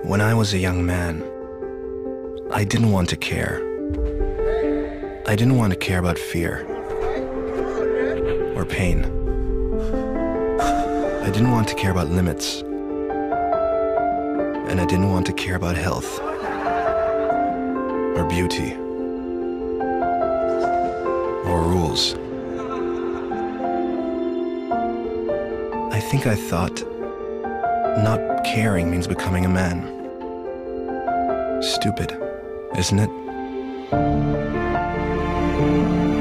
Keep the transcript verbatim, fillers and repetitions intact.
When I was a young man, I didn't want to care. I didn't want to care about fear or pain. I didn't want to care about limits. And I didn't want to care about health or beauty or rules. I think I thought not caring means becoming a man. Stupid, isn't it?